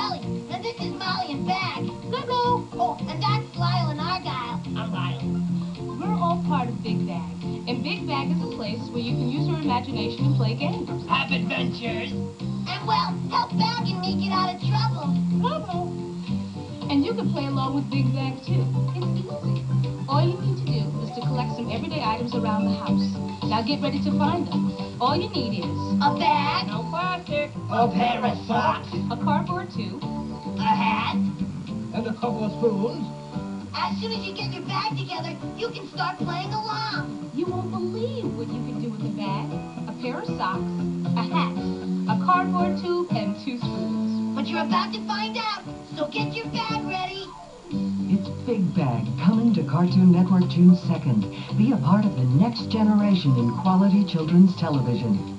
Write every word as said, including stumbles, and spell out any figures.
Sally, and this is Molly and Bag. Hello. Oh, and that's Lyle and Argyle. I'm Lyle. We're all part of Big Bag, and Big Bag is a place where you can use your imagination and play games. Have adventures. And, well, help Bag and me get out of trouble. Trouble? And you can play along with Big Bag, too. It's easy. All you need to do is to collect some everyday items around the house. Now get ready to find them. All you need is a bag, no plastic, A pair of socks. a cardboard tube, a hat. And a couple of spoons. As soon as you get your bag together, you can start playing along. You won't believe what you can do with a bag, a pair of socks, a hat, a cardboard tube, and two spoons. But you're about to find out, so get your bag ready. It's Big Bag, coming to Cartoon Network June second. Be a part of the next generation in quality children's television.